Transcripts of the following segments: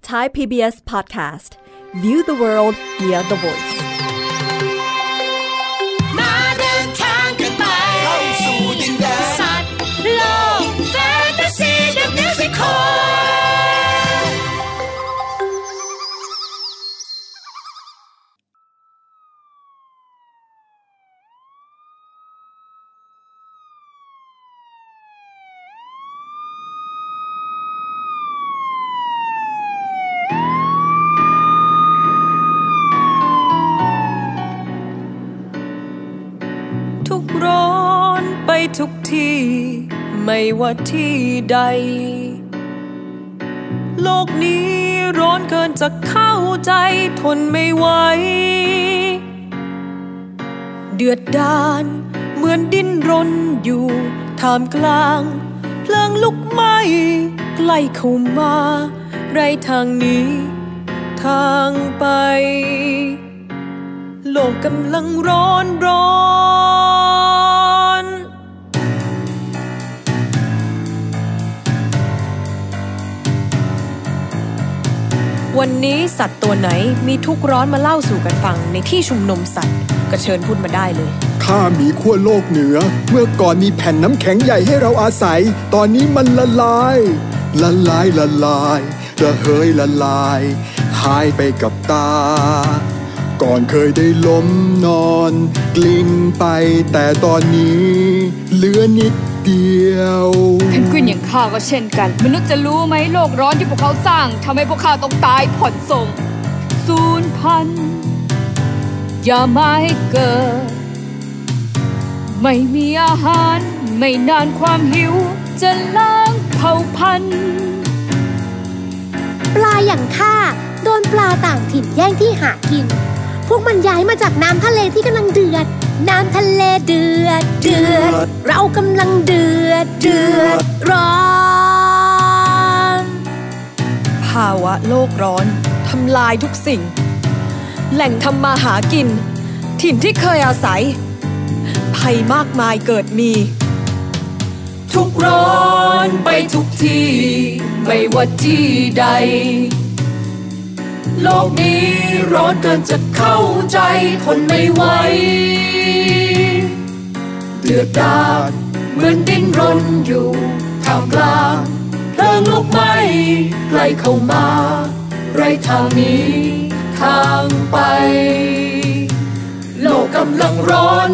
Thai PBS Podcast View the world via the voice มาเดินทางกันไปเข้าสู่ดินแดนสัตว์โลกแฟนตาซีเดอะมิวสิคอลทุกร้อนไปทุกที่ไม่ว่าที่ใดโลกนี้ร้อนเกินจะเข้าใจทนไม่ไหวเดือดดาลเหมือนดิ้นรนอยู่ท่ามกลางเพลิงลุกไหม้ใกล้เข้ามาไรทางหนี้ทางไปโลกกำลังร้อนวันนี้สัตว์ตัวไหนมีทุกข์ร้อนมาเล่าสู่กันฟังในที่ชุมนุมสัตว์ก็เชิญพูดมาได้เลยข้ามีขั้วโลกเหนือเมื่อก่อนมีแผ่นน้ำแข็งใหญ่ให้เราอาศัยตอนนี้มันละลายระเหยละลายหายไปกับตาก่อนเคยได้ล้มนอนกลิ้งไปแต่ตอนนี้เหลือนิดเดียวเพนกวินอย่างข้าก็เช่นกันมนุษย์จะรู้ไหมโลกร้อนที่พวกเขาสร้างทำให้พวกข้าต้องตายผ่อนส่งสูญพันธุ์อย่ามาให้เกิดไม่มีอาหารไม่นานความหิวจะล้างเผ่าพันธุ์ปลาอย่างข้าโดนปลาต่างถิ่นแย่งที่หากินพวกมันย้ายมาจากน้ำทะเลที่กำลังเดือดน้ำทะเลเดือดเรากำลังเดือดร้อนภาวะโลกร้อนทำลายทุกสิ่งแหล่งทำมาหากินถิ่นที่เคยอาศัยภัยมากมายเกิดมีทุกร้อนไปทุกที่ไม่ว่าที่ใดโลกนี้ร้อนเกินจะเข้าใจทนไม่ไหวเดือดดาลเหมือนดิ้นรนอยู่ท่ามกลางเพลิงลุกไหม้ใกล้เข้ามาไรทางนี้ทางไปโลกกำลังร้อน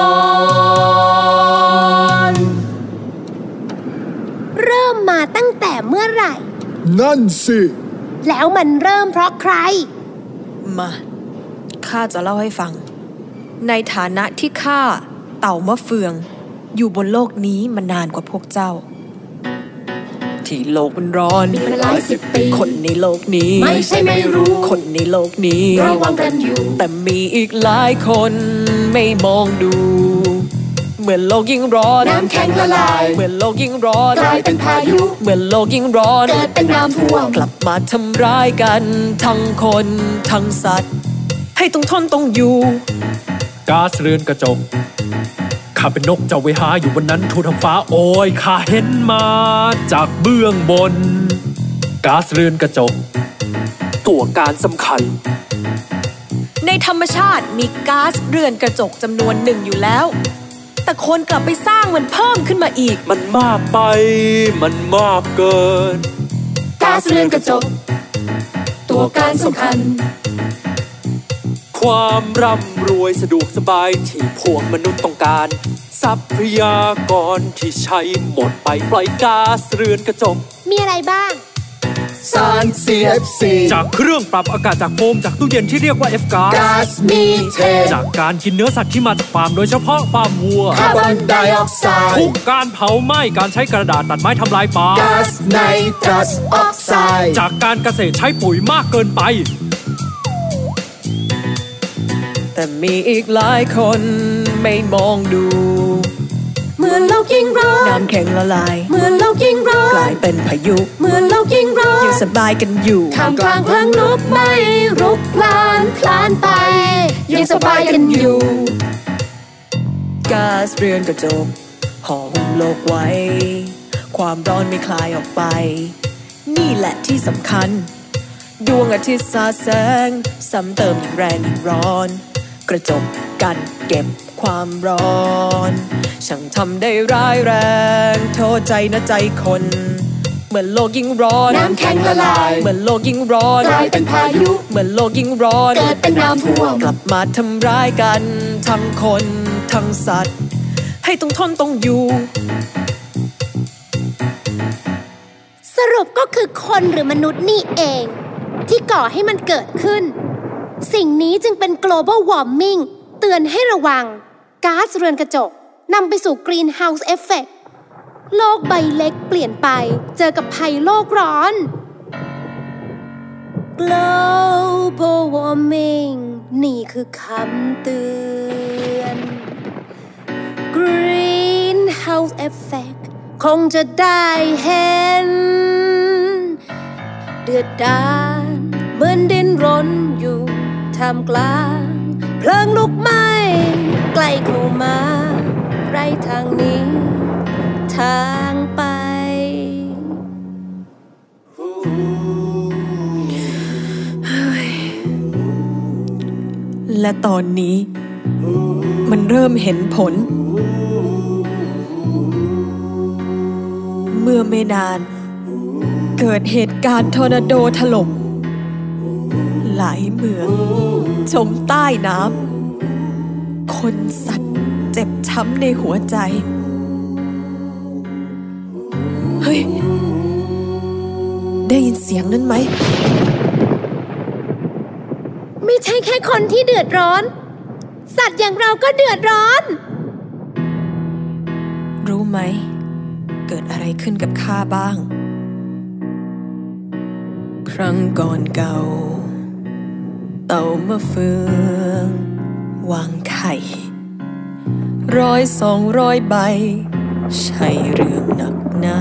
เริ่มมาตั้งแต่เมื่อไหร่นั่นสิแล้วมันเริ่มเพราะใครมาข้าจะเล่าให้ฟังในฐานะที่ข้าเต่ามะเฟืองอยู่บนโลกนี้มานานกว่าพวกเจ้าที่โลกมันร้อนมันหลายสิบปีคนในโลกนี้ไม่ใช่ไม่รู้คนในโลกนี้ระวังกันอยู่แต่มีอีกหลายคนไม่มองดูเหมือนโลกยิ่งร้อนน้ำแข็งละลายเหมือนโลกยิ่งร้อนกลายเป็นพายุเหมือนโลกยิ่งร้อนเกิดเป็นน้ำท่วมกลับมาทำร้ายกันทั้งคนทั้งสัตว์ให้ต้องทนต้องอยู่ก๊าซเรือนกระจกข้าเป็นนกเจ้าเวหาอยู่บนนั้นทั่วท้องฟ้าโอ้ยข้าเห็นมาจากเบื้องบนก๊าซเรือนกระจกตัวการสำคัญในธรรมชาติมีก๊าซเรือนกระจกจำนวนหนึ่งอยู่แล้วแต่คนกลับไปสร้างมันเพิ่มขึ้นมาอีกมันมากไปมันมากเกินก๊าซเรือนกระจกตัวการสำคัญความร่ำรวยสะดวกสบายที่พวกมนุษย์ต้องการทรัพยากรที่ใช้หมดไปปล่อยก๊าซเรือนกระจกมีอะไรบ้างสาร CFC จากเครื่องปรับอากาศจากโฟมจากตู้เย็นที่เรียกว่า F ก๊าซก๊าซมีเทนจากการกินเนื้อสัตว์ที่มาจากฟาร์มโดยเฉพาะฟาร์มวัวคาร์บอนไดออกไซด์ทุกการเผาไหม้การใช้กระดาษตัดไม้ทำลายป่าก๊าซไนตรัสออกไซด์จากการเกษตรใช้ปุ๋ยมากเกินไปแต่มีอีกหลายคนไม่มองดูเมื่อโลกยิ่งร้อนน้ำแข็งละลายเมื่อโลกยิ่งร้อนกลายเป็นพายุเมื่อโลกยิ่งร้อนยังสบายกันอยู่ท่ามกลางเพลิงลุกไหม้รุกพล่านไปยังสบายกันอยู่ก๊าซเรือนกระจกห่อหุ้มโลกไว้ความร้อนไม่คลายออกไปนี่แหละที่สำคัญดวงอาทิตย์สาดแสงซ้ำเติมยิ่งแรงยิ่งร้อนกระจกกันเก็บความร้อนช่างทำได้ร้ายแรงโทษใจนะใจคนเหมือนโลกยิ่งร้อนน้ำแข็งละลายเหมือนโลกยิ่งร้อนกลายเป็นพายุเหมือนโลกยิ่งร้อนเกิดเป็นน้ำท่วมกลับมาทำร้ายกันทั้งคนทั้งสัตว์ให้ต้องทนต้องอยู่สรุปก็คือคนหรือมนุษย์นี่เองที่ก่อให้มันเกิดขึ้นสิ่งนี้จึงเป็น global warming เตือนให้ระวังก๊าซเรือนกระจกนำไปสู่ greenhouse effect โลกใบเล็กเปลี่ยนไปเจอกับภัยโลกร้อน global warming นี่คือคำเตือน greenhouse effect คงจะได้เห็นเดือดดาลเหมือนดินรนอยู่ท่ามกลางเพลิงลุกไหม้ใกล้เข้ามาไรทางนี้ทางไปและตอนนี้มันเริ่มเห็นผลเมื่อไม่นานเกิดเหตุการณ์ทอร์นาโดถล่มหลายเมืองจมใต้น้ำคนสัตว์เจ็บช้ำในหัวใจเฮ้ยได้ยินเสียงนั้นไหมไม่ใช่แค่คนที่เดือดร้อนสัตว์อย่างเราก็เดือดร้อนรู้ไหมเกิดอะไรขึ้นกับข้าบ้างครั้งก่อนเก่าเต่ามะเฟืองวางไข่100-200 ใบใช่เรื่องหนักหนา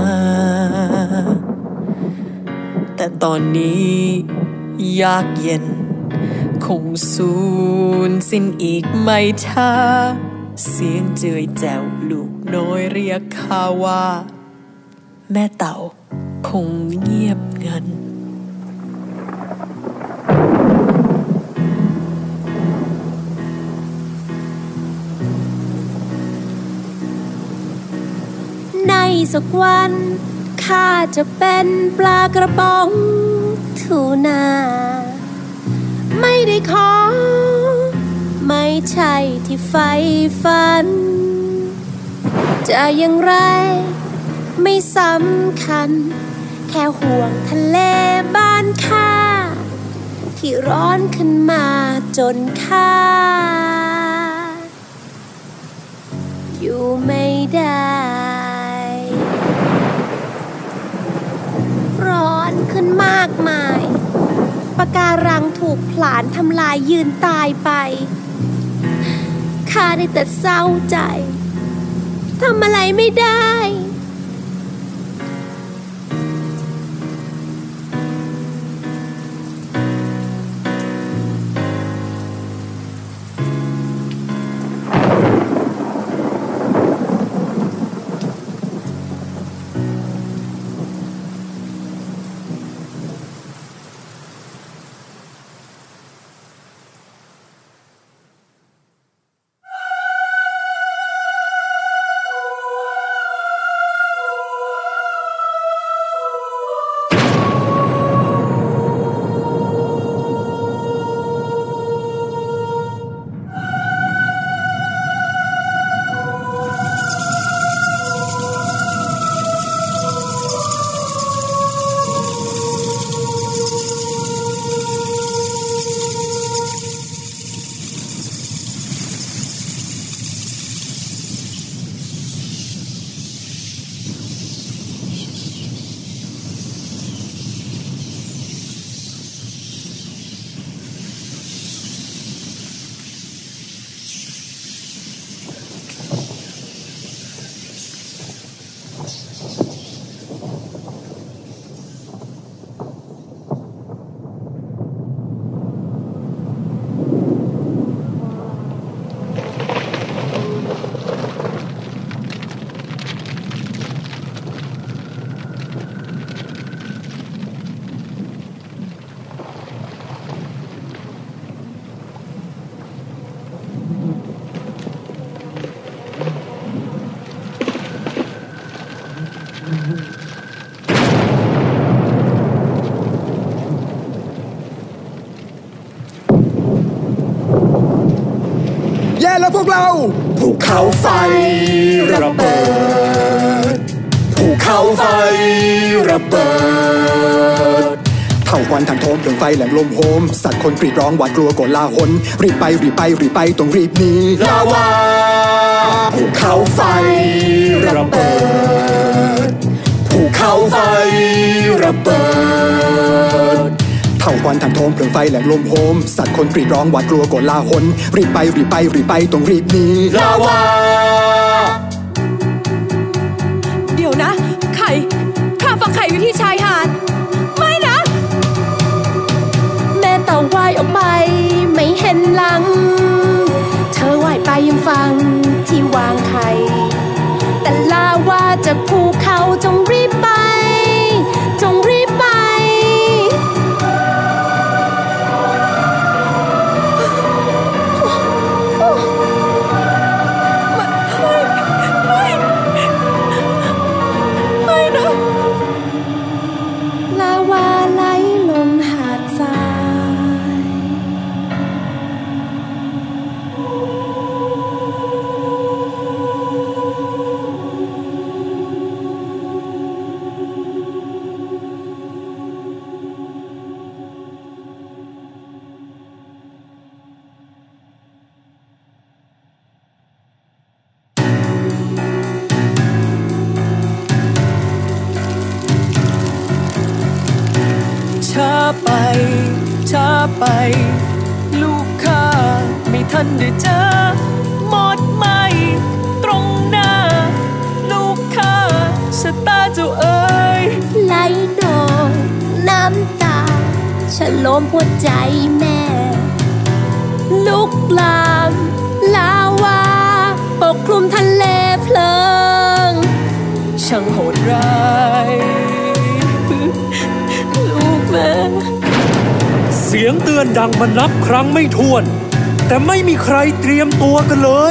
แต่ตอนนี้ยากเย็นคงสูญสิ้นอีกไม่ช้าเสียงเจือยแจ๋วลูกน้อยเรียกข้าว่าแม่เต่าคงเงียบงันในสักวันข้าจะเป็นปลากระป๋องทูน่าไม่ได้ขอไม่ใช่ที่ใฝ่ฝันจะอย่างไรไม่สำคัญแค่ห่วงทะเลบ้านข้าที่ร้อนขึ้นมาจนข้าอยู่ไม่ได้ร้อนขึ้นมากมายปะการังถูกผลาญทำลายยืนตายไปข้าได้แต่เศร้าใจทำอะไรไม่ได้พวกเราภูเขาไฟระเบิดภูเขาไฟระเบิดเท่าควันทางโถมเพลิงไฟแหลมลมโหมสัตว์คนกรีดร้องหวาดกลัวโกลาหลรีบไปต้องรีบหนีลาวาภูเขาไฟระเบิดภูเขาไฟระเบิดเท่าควันทางโถมเพลิงไฟแหลมลมโหมสัตว์คนกรีดร้องหวาดกลัวโกลาหลรีบไปต้องรีบหนีลาวาเดี๋ยวนะไข่ข้าฟังไข่อยู่ที่ชายหาดไม่นะแม่ต้องว่ายออกไปไม่เห็นหลังเธอว่ายไปยังฟังที่วางไข่แต่ลาวาจากภูเขาจงรีบไปช้าไปลูกข้าไม่ทันได้เจอหมดไหมตรงหน้าลูกข้าชะตาเจ้าเอ๋ยไหลนองน้ำตาฉลมหัวใจแม่ลุกลามลาวาปกคลุมทะเลเพลิงช่างโหดร้ายลูกแม่เสียงเตือนดังมานับครั้งไม่ถ้วนแต่ไม่มีใครเตรียมตัวกันเลย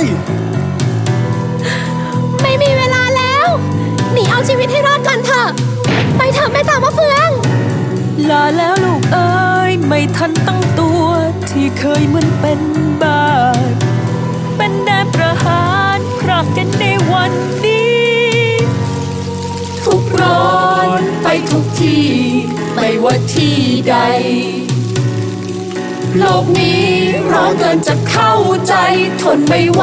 ไม่มีเวลาแล้วหนีเอาชีวิตให้รอดก่อนเถอะไปเถอะแม่ตามะเฟืองลาแล้วลูกเอ๋ยไม่ทันตั้งตัวที่เคยเหมือนเป็นบ้านเป็นแดนประหารพรากกันในวันนี้ทุกร้อนไปทุกที่ไม่ว่าที่ใดโลกนี้ร้อนเกินจะเข้าใจทนไม่ไหว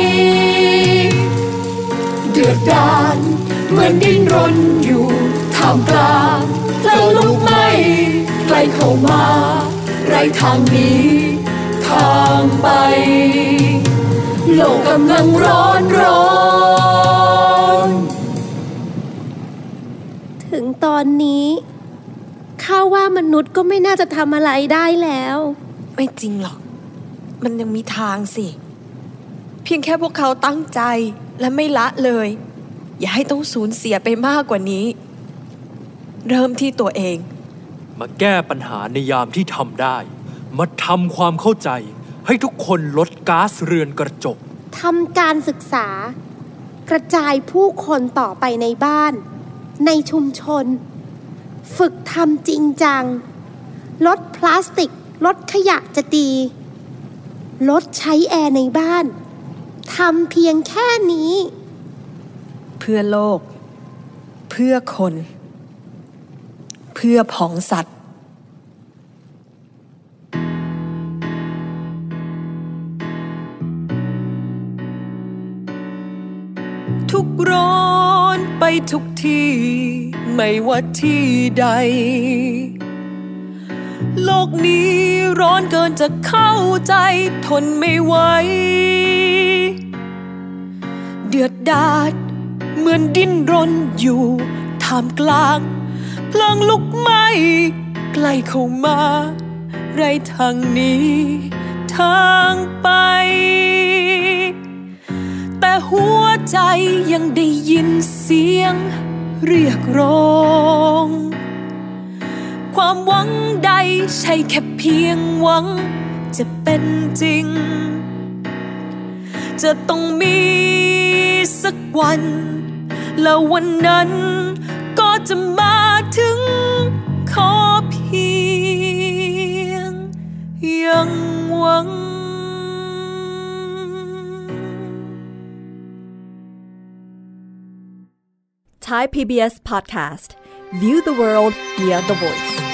เดือดดาลเหมือนดิ้นรนอยู่ท่ามกลางเพลิงลุกไหม้ใกล้เข้ามาไรทางนี้ทางไปโลกกำลังร้อนถึงตอนนี้ข้าว่ามนุษย์ก็ไม่น่าจะทำอะไรได้แล้วไม่จริงหรอกมันยังมีทางสิเพียงแค่พวกเขาตั้งใจและไม่ละเลยอย่าให้ต้องสูญเสียไปมากกว่านี้เริ่มที่ตัวเองมาแก้ปัญหาในยามที่ทำได้มาทำความเข้าใจให้ทุกคนลดก๊าซเรือนกระจกทำการศึกษากระจายผู้คนต่อไปในบ้านในชุมชนฝึกทำจริงจังลดพลาสติกลดขยะจะดีลดใช้แอร์ในบ้านทำเพียงแค่นี้เพื่อโลกเพื่อคนเพื่อผองสัตว์ทุกร้อนไปทุกที่ไม่ว่าที่ใดโลกนี้ร้อนเกินจะเข้าใจทนไม่ไหวเดือดดาลเหมือนดิ้นรนอยู่ท่ามกลางเพลิงลุกไหม้ใกล้เข้ามาไรทางนี้ทางไปแต่หัวใจยังได้ยินเสียงเรียกร้องความหวังใดใช่แค่เพียงหวังจะเป็นจริงจะต้องมีสักวันแล้ววันนั้นก็จะมาถึงขอเพียงยังหวัง Thai PBS Podcast. View the world via the voice.